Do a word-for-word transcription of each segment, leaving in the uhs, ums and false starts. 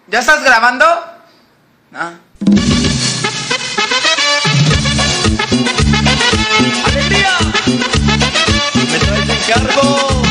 ¿Ya estás grabando? Ah. ¡Alegría! Me traes encargo.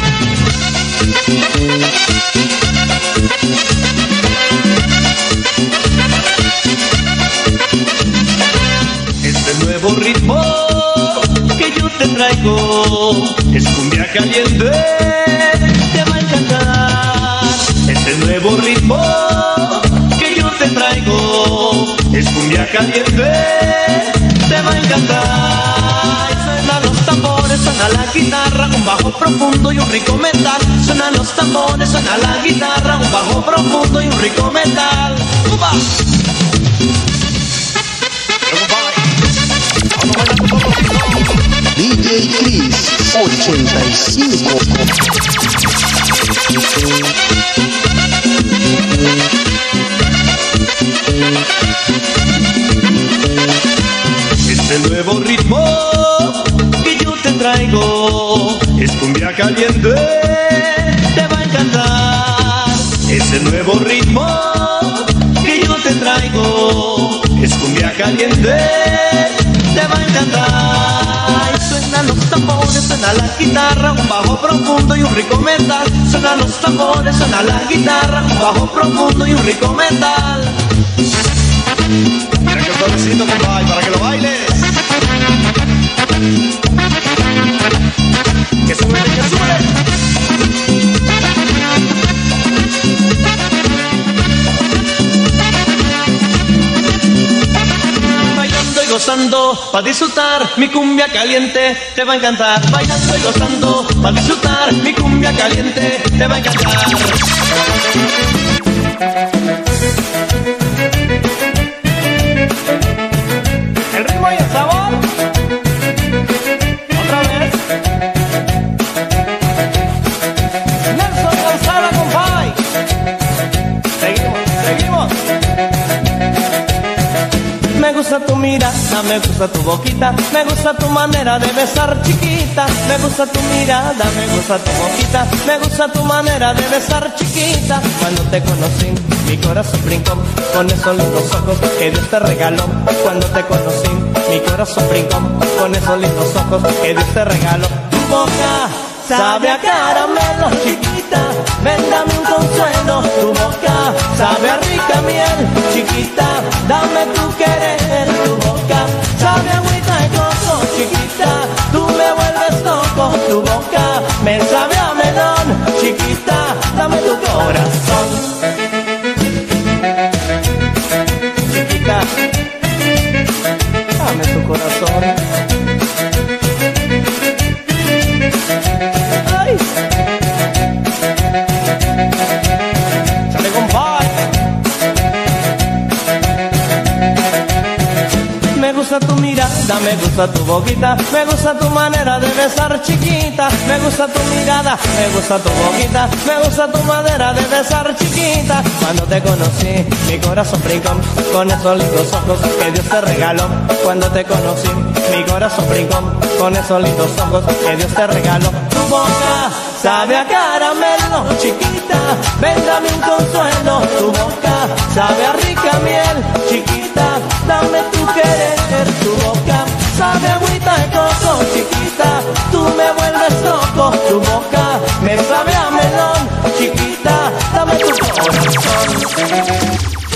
Este nuevo ritmo que yo te traigo es cumbia caliente, te va a encantar. Este nuevo ritmo que yo te traigo es cumbia caliente, te va a encantar. Suenan los tambores, suena la guitarra, un bajo profundo y un rico metal. Suenan los tambores, suena la guitarra, un bajo profundo y un rico metal. ¡Upa! D J Chris ochenta y cinco. Este nuevo ritmo que yo te traigo es cumbia caliente, te va a encantar. Ese nuevo ritmo que yo te traigo es cumbia caliente, te va a encantar. Y suenan los tambores, suena la guitarra, un bajo profundo y un rico metal. Suenan los tambores, suena la guitarra, un bajo profundo y un rico metal. Mira que suavecito, compadre, para que lo bailes. Que sube, que sube. Gozando, pa' disfrutar, mi cumbia caliente te va a encantar. Bailando y gozando, pa' disfrutar, mi cumbia caliente te va a encantar. El ritmo y el sabor. Otra vez. Nelson Gonzalo, compay. Seguimos, seguimos. Me gusta tu mirada, me gusta tu boquita, me gusta tu manera de besar chiquita. Me gusta tu mirada, me gusta tu boquita, me gusta tu manera de besar chiquita. Cuando te conocí, mi corazón brincó con esos lindos ojos que Dios te regaló. Cuando te conocí, mi corazón brincó con esos lindos ojos que Dios te regaló. Tu boca sabe a caramelo, chiquita, ven dame un consuelo. Tu boca sabe a rica miel, chiquita, dame tu querer. Tu boca sabe a agüita de coco, chiquita, tú me vuelves loco. Tu boca me sabe a melón, chiquita, dame tu corazón. Chiquita, dame tu corazón. Ay. Sale, compadre. Me gusta tu mirada, me gusta tu boquita, me gusta tu manera de besar chiquita. Me gusta tu mirada, me gusta tu boquita, me gusta tu manera de besar chiquita. Cuando te conocí, mi corazón brincó con esos lindos ojos que Dios te regaló. Cuando te conocí, mi corazón brincó con esos lindos ojos que Dios te regaló. Tu boca sabe a caramelo, chiquita, ven dame un consuelo. Tu boca sabe a rica miel, chiquita, dame tu querer. Tu boca sabe a agüita de coco, chiquita, tú me vuelves loco. Tu boca me sabe a melón, chiquita, dame tu corazón.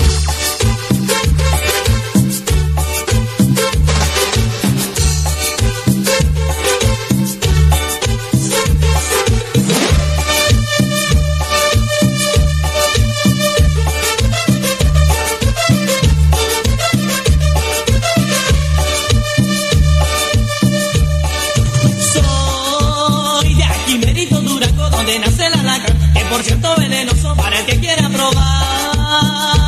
Por cierto, venenoso para el que quiera probar.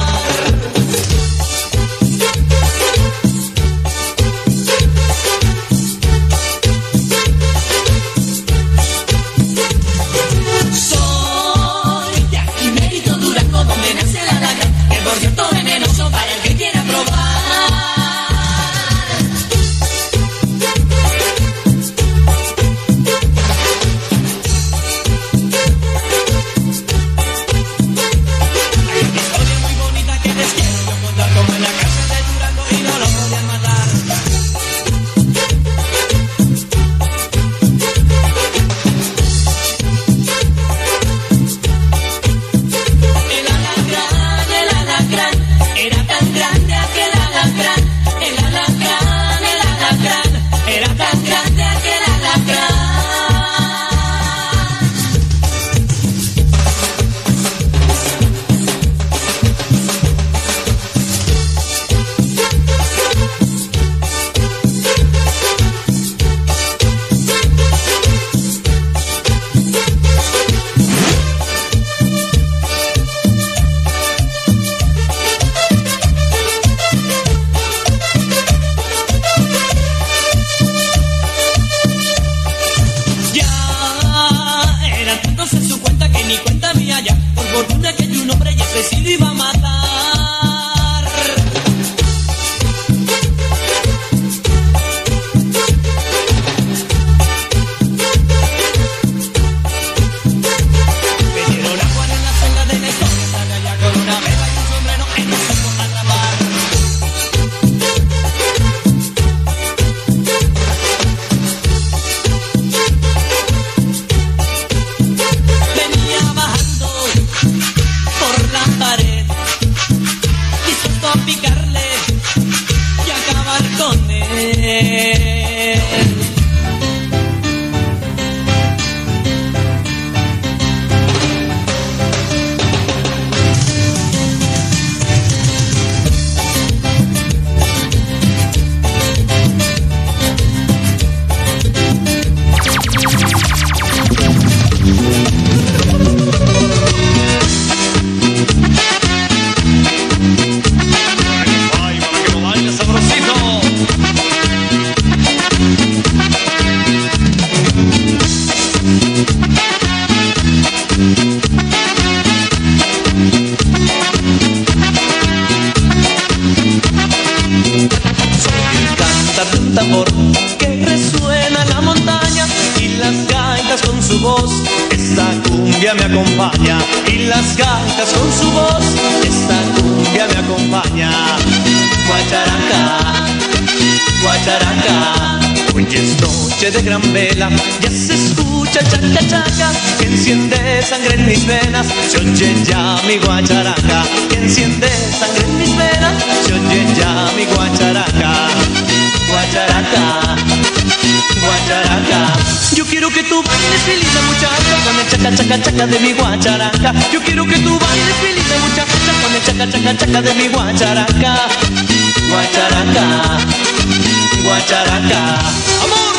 Soy de aquí, Mérito, Durango, donde nace la lacra. Que por cierto, venenoso para el que quiera probar. que sí lo iba a matar. Me dieron agua en la celda de la historia, están allá con una vela y un sombrero que no supo atrapar. Venía bajando por la pared, dispuesto a picarle y acabar con él. Ay, para que lo baile sabrosito. Soy el cantante de un tambor que resuena en la montaña y las gaitas con su voz, esta cumbia me acompaña. Y las gaitas con su voz, esta cumbia me acompaña. Guacharaca, guacharaca, hoy es noche de gran vela, ya se escucha chaca chaca, que enciende sangre en mis venas, se oye ya mi guacharaca, que enciende sangre en mis venas, se oye ya mi guacharaca, guacharaca, guacharaca. Yo quiero que tú bailes mi linda muchacha con el chaca chaca chaca de mi guacharaca. Yo quiero que tú bailes mi linda muchacha con el chaca chaca chaca de mi guacharaca. Guacharaca, guacharaca, amor.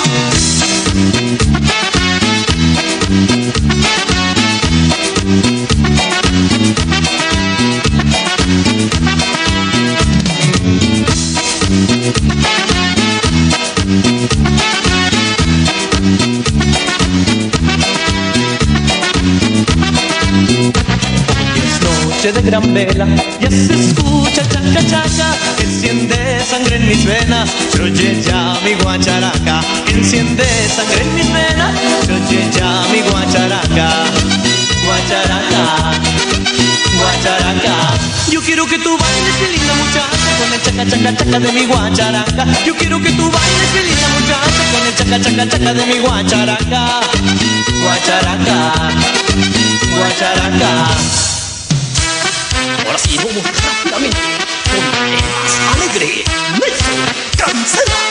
Noche de gran vela, ya se escucha chaca chaca, que enciende sangre en mis venas, se oye ya mi guacharaca, que enciende sangre en mis venas, se oye ya mi guacharaca, guacharaca, guacharaca. Yo quiero que tú bailes mi linda muchacha con el chaca chaca chaca de mi guacharaca. Yo quiero que tú bailes mi linda muchacha con el chaca chaca chaca de mi guacharaca, guacharaca, guacharaca. Ahora sí, vamos rápidamente con el más alegre, Nelson Cancela.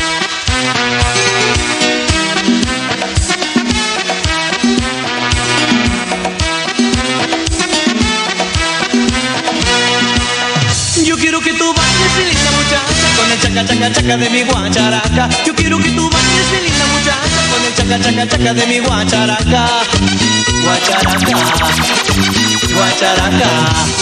Yo quiero que tú bailes mi linda muchacha con el chaca chaca chaca de mi guacharaca. Yo quiero que tú bailes mi linda muchacha con el chaca chaca chaca de mi guacharaca. Guacharaca, guacharaca.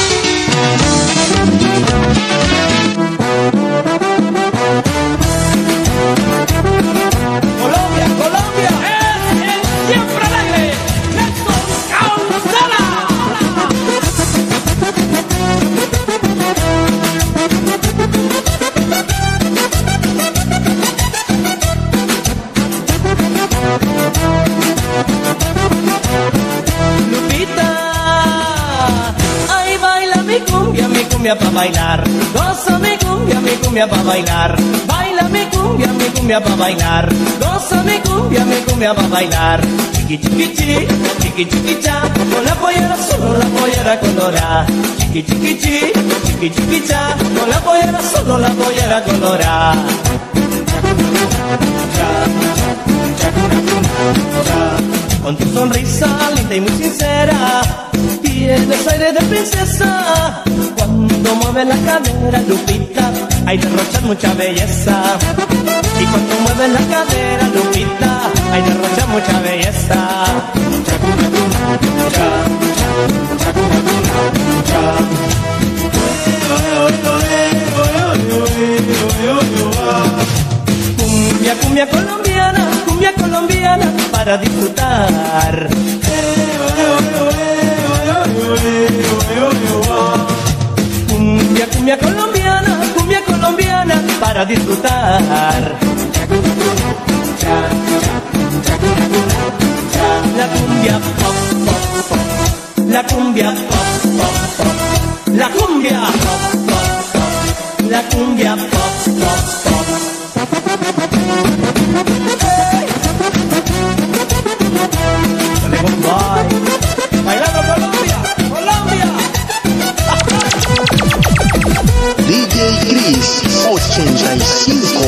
Colombia, Colombia es el siempre alegre Nelson Cancela. Cumbia pa' bailar, goza mi cumbia, mi cumbia pa' bailar, baila mi cumbia, mi cumbia pa' bailar, goza mi cumbia, mi cumbia pa' bailar, chiqui chiqui chi, chiqui chiqui cha, con la pollera solo la pollera colorada, chiqui chiqui chi, chiqui chiqui cha, con la pollera solo la pollera colorada. Con tu sonrisa linda y muy sincera, tienes aire de princesa. Cuando mueves la cadera, Lupita, hay derrochas mucha belleza. Y cuando mueves la cadera, Lupita, hay derrochas mucha belleza. Cumbia, cumbia colombiana, cumbia colombiana para disfrutar. para disfrutar. La cumbia pop, pop, pop. La cumbia pop, pop, pop. La cumbia pop, pop, pop. La cumbia pop, pop, pop. Dale, bombay. Bailando Colombia, Colombia. D J Chris ochenta y cinco.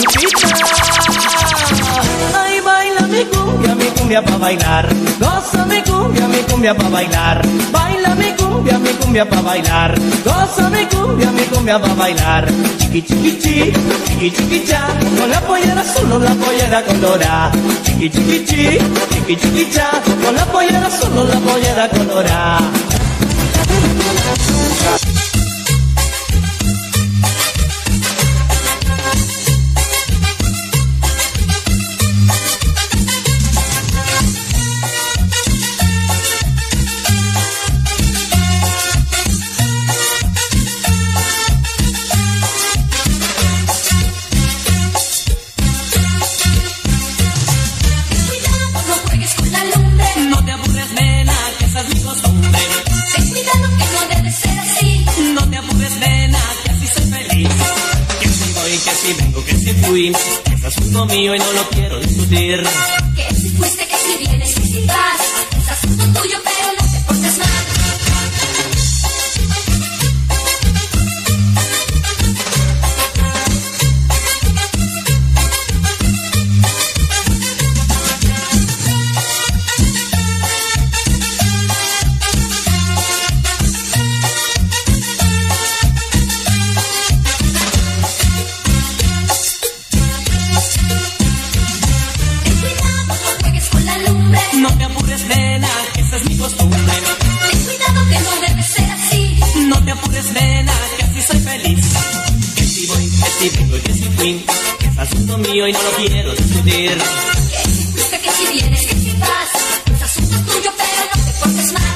Ay, baila mi cumbia, mi cumbia pa' bailar. Goza mi cumbia, mi cumbia pa' bailar. Baila mi cumbia, mi cumbia pa' bailar. Goza mi cumbia, mi cumbia pa' bailar. Chiqui chiqui chi, chiqui chiqui cha. Con la pollera azul o la pollera colorada. Chiqui chiqui chi, chiqui chiqui cha. Con la pollera azul o la pollera colorada. Que es asunto mío y no lo quiero discutir. Que si fuiste, que si vienes, que si vas. Es asunto tuyo, pero no te portes mal. No te apures, nena, que esa es mi costumbre. Ten cuidado que no debe ser así. No te apures, nena, que así soy feliz. Que si voy, que si vengo y que si fui. Que es asunto mío y no lo quiero discutir. Que si fuiste, que si vienes, que si vas. Es asunto tuyo, pero no te portes mal.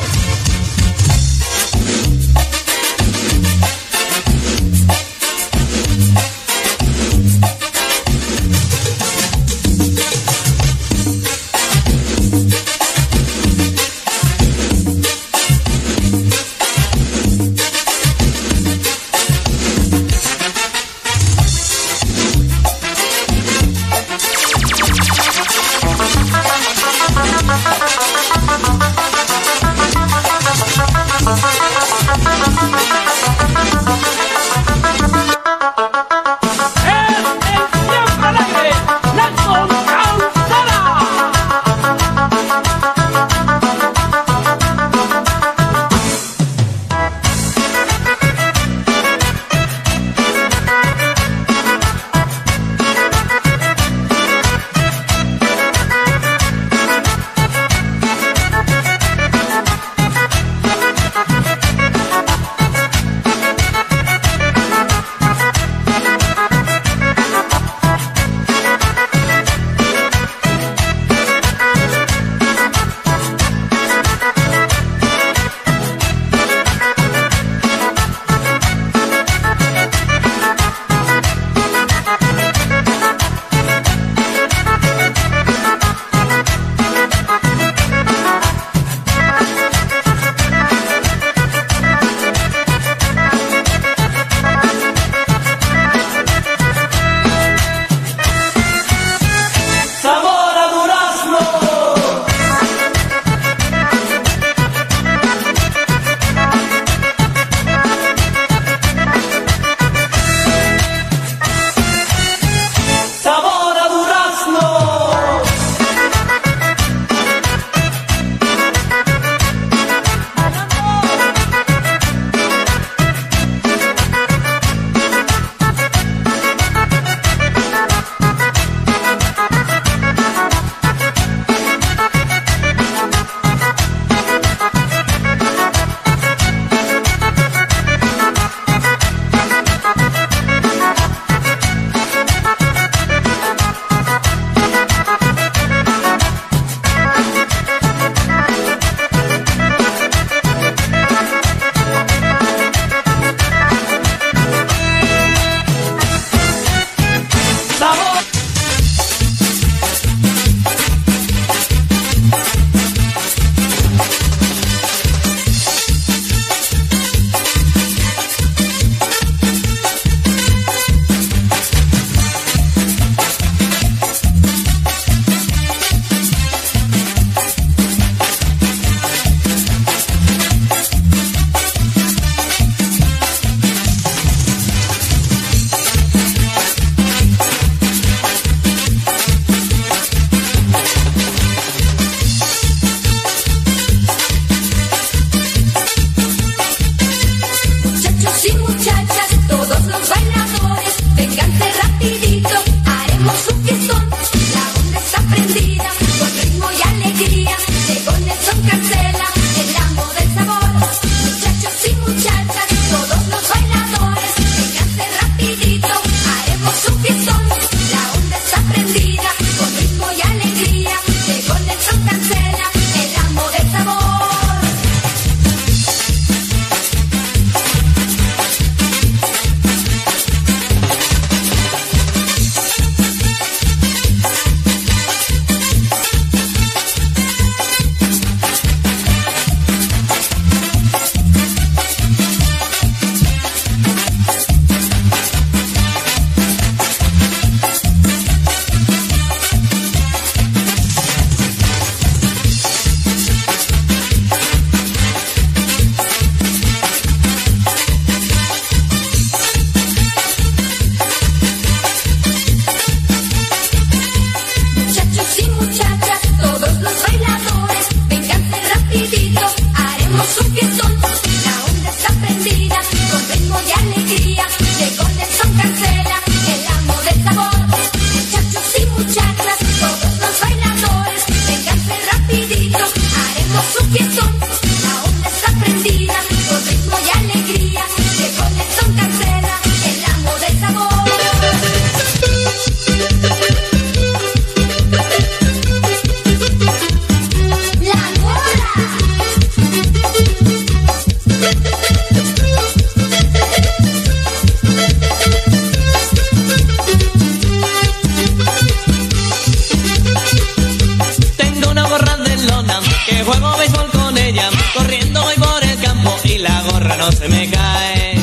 no se me cae.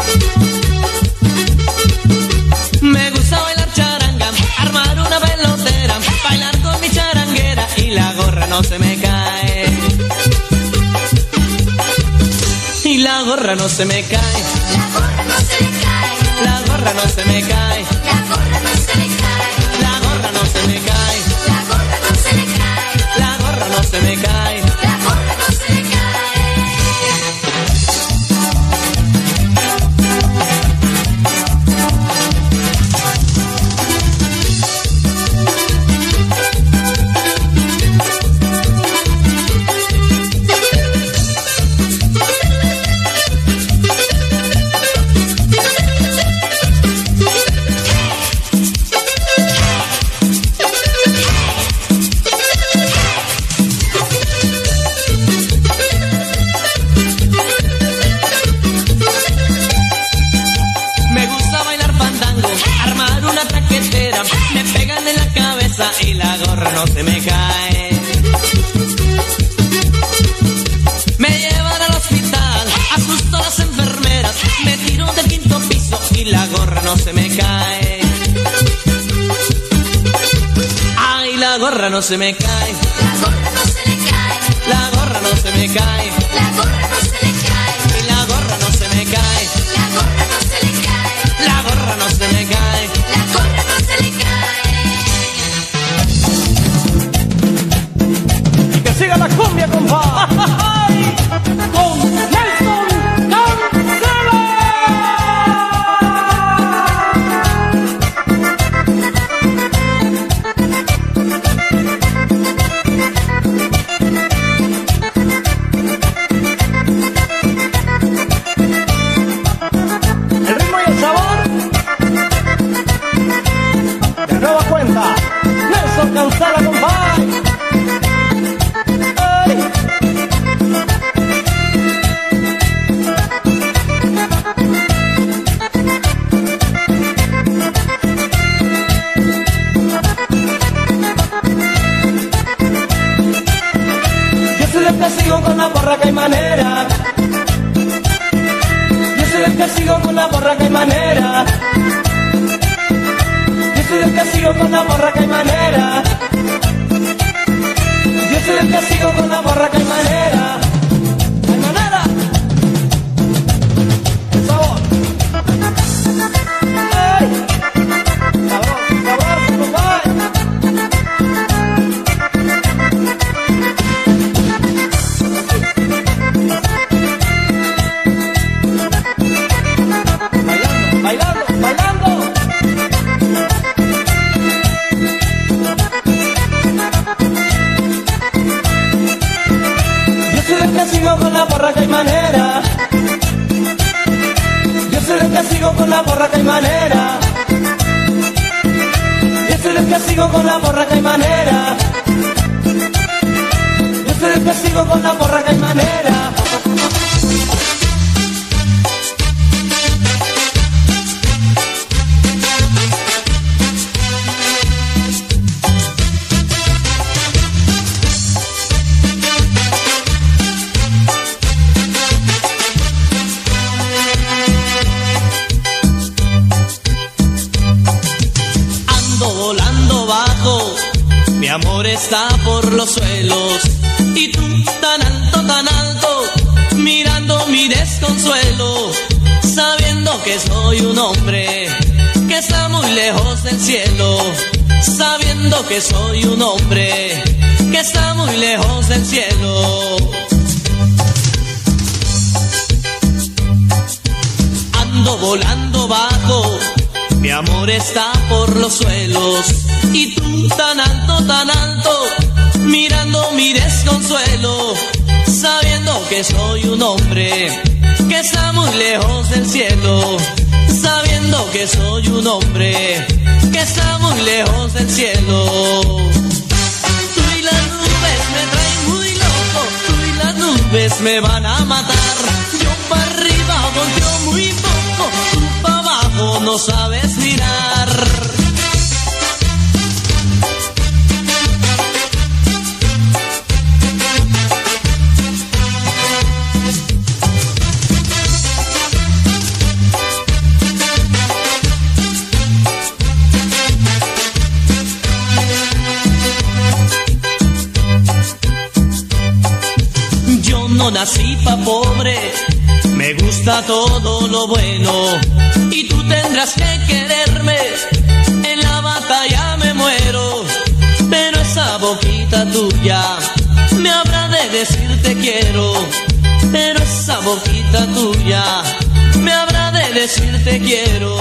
Me gusta bailar charanga, armar una pelotera, bailar con mi charanguera y la gorra no se me cae. Y la gorra no se me cae. La gorra no se le cae. La gorra no se me cae. La gorra no se le cae. La gorra no se me cae. La gorra no se le cae. La gorra no se me cae. La gorra no se le cae. Me pegan en la cabeza y la gorra no se me cae. Me llevan al hospital, asusto a las enfermeras, me tiro del quinto piso y la gorra no se me cae. Ay, la gorra no se me cae. La gorra no se le cae. La gorra no se me cae. La gorra no se le cae. Y la gorra no se me cae. La gorra no se le cae. La gorra no se me cae. La gorra no se le cae. Que siga la cumbia, compa. Con Nelson Cancela. El ritmo y el sabor. De nueva cuenta, Nelson Cancela, compa. Sigo con la borraca y manera. Yo soy el que sigo con la borraca y manera. Yo soy el que sigo con la borraca y manera. Yo soy el que sigo con la borraca y manera. ¡Hay manera! ¡El sabor! ¡Ay! ¡Sabroso, sabroso, compadre! Bailando, bailando. Yo soy el que sigo con la borraca y manera. Yo soy el que sigo con la borraca y manera. Yo soy el que sigo con la borraca y manera. Yo soy el que sigo con la borraca y manera. Volando bajo, mi amor está por los suelos y tú tan alto, tan alto, mirando mi desconsuelo, sabiendo que soy un hombre que está muy lejos del cielo, sabiendo que soy un hombre que está muy lejos del cielo. Ando volando bajo, mi amor está por los suelos y tú tan alto, tan alto, mirando mi desconsuelo, sabiendo que soy un hombre que está muy lejos del cielo, sabiendo que soy un hombre que está muy lejos del cielo. Tú y las nubes me traen muy loco, tú y las nubes me van a matar. Yo para arriba volteo muy poco, tú para abajo no sabes mirar. nací pa' pobre, me gusta todo lo bueno y tú tendrás que quererme, en la batalla me muero, pero esa boquita tuya me habrá de decir te quiero, pero esa boquita tuya me habrá de decir te quiero.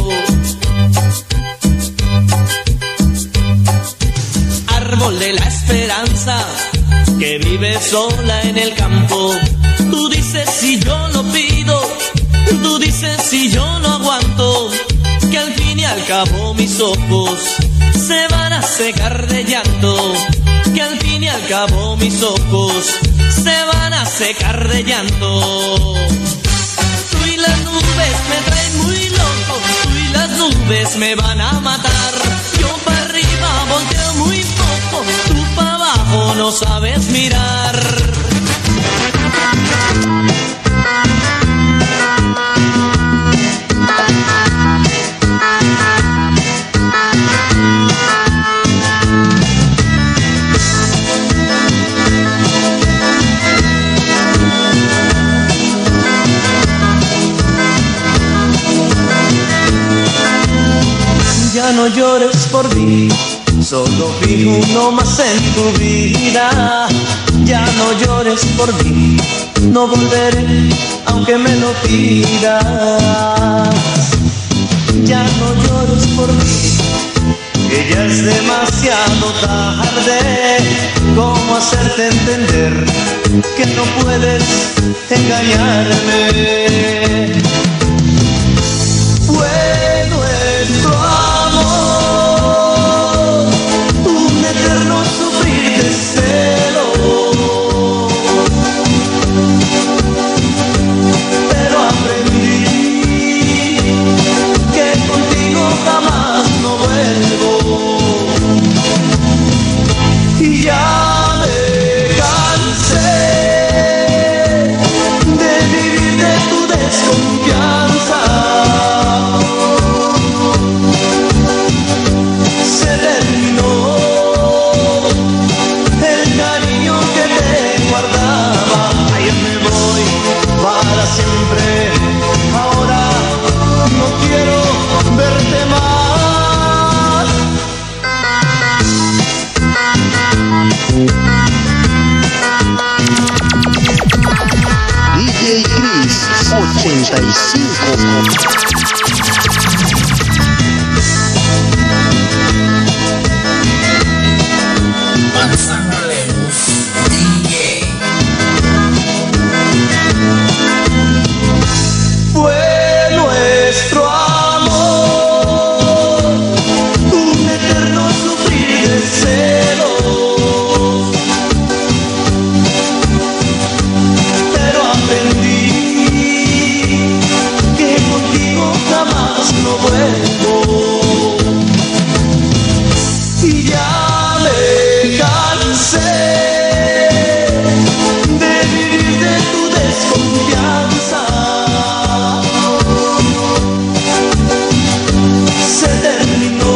Árbol de la esperanza que vive sola en el campo, tú dices si yo lo pido, tú dices si yo lo aguanto, que al fin y al cabo mis ojos se van a secar de llanto, que al fin y al cabo mis ojos se van a secar de llanto. Tú y las nubes me traen muy loco, tú y las nubes me van a matar. Yo para arriba volteo muy poco, tú para abajo no sabes mirar. Ya no llores por mí, solo vi uno más en tu vida. Ya no llores por mí, no volveré aunque me lo pidas. Ya no llores por mí, que ya es demasiado tarde. ¿Cómo hacerte entender que no puedes engañarme? Fue nuestro amor un eterno sufrir de celo, pero aprendí que contigo jamás no vuelvo. Y ya me cansé de vivir de tu desconfianza. Se terminó el cariño que te guardaba. Ayer me voy para siempre, ahora no quiero verte más. D J Chris ochenta y cinco. Manzana Lemos, D J. Fue nuestro amor un eterno sufrir de celos, pero aprendí que contigo jamás no vuelvo. Y ya me cansé de vivir de tu desconfianza. Se terminó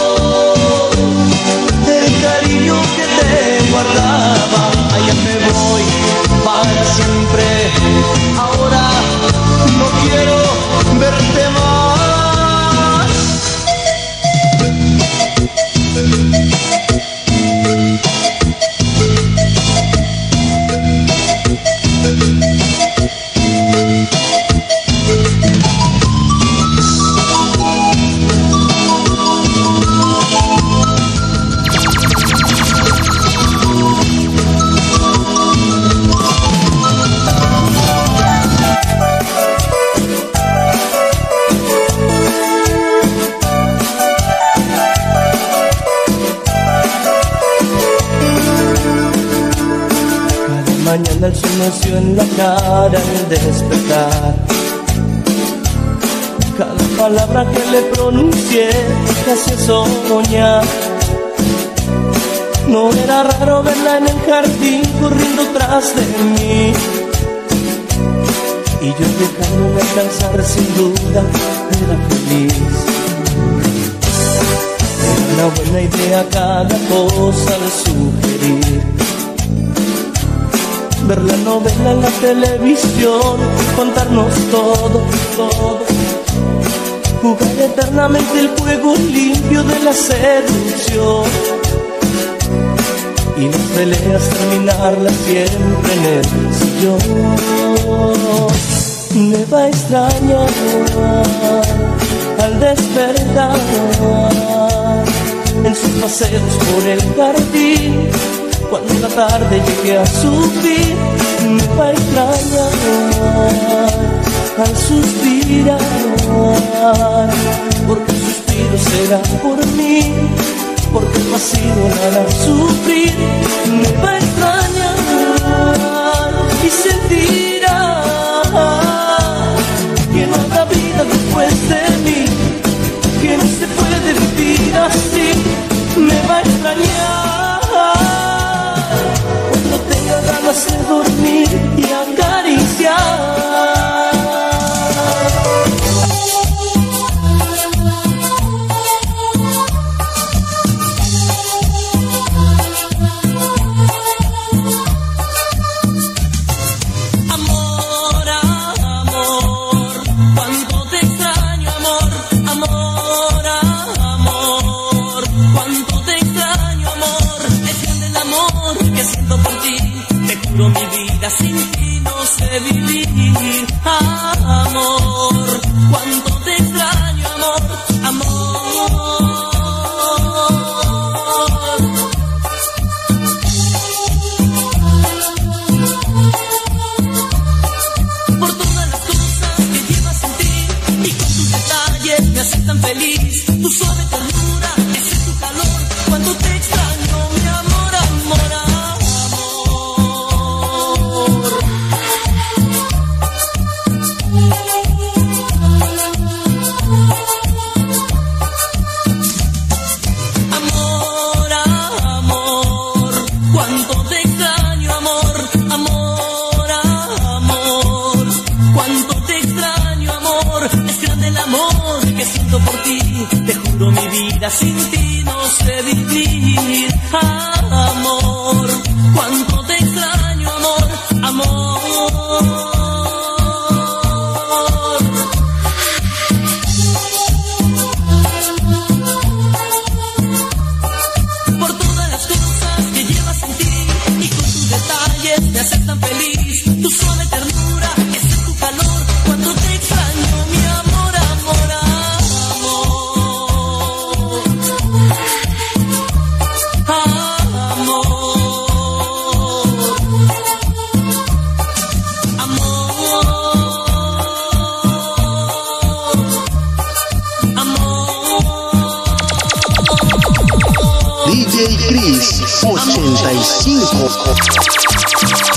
el cariño que te guardaba. Allá me voy para siempre, ahora no quiero verte más. Mañana el sol nació en la cara al despertar. Cada palabra que le pronuncié me hacía soñar. No era raro verla en el jardín corriendo tras de mí, y yo dejándome alcanzar, sin duda era feliz. Era una buena idea cada cosa al sugerir. ver la novela en la televisión, contarnos todo, todo, jugar eternamente el juego limpio de la seducción y las peleas terminarlas siempre en el sillón. Me va a extrañar al despertar en sus paseos por el jardín, cuando la tarde llegue a su fin. Me va a extrañar al suspirar, porque el suspiro será por mí, porque el vacío la hará sufrir. Me va a extrañar y sentirá que no habrá vida después de mí, que no se puede vivir así. Me va a extrañar cuando tenga ganas de dormir y acariciar. Mi vida sin ti no sé vivir, amor, cuánto te extraño, amor, amor. Por todas las cosas que llevas en ti y con tus detalles me hacen tan feliz, tu suave ternura, ese tu calor, cuánto te extraño, mi amor, amor, amor. Te juro mi vida sin ti no sé vivir, amor, cuánto te extraño, amor, amor. Por todas las cosas que llevas en ti y con tus detalles me hacen tan feliz, tu suave ternura, ese tu calor, cuánto te extraño, mi amor, amor, amor. D J Chris ochenta y cinco.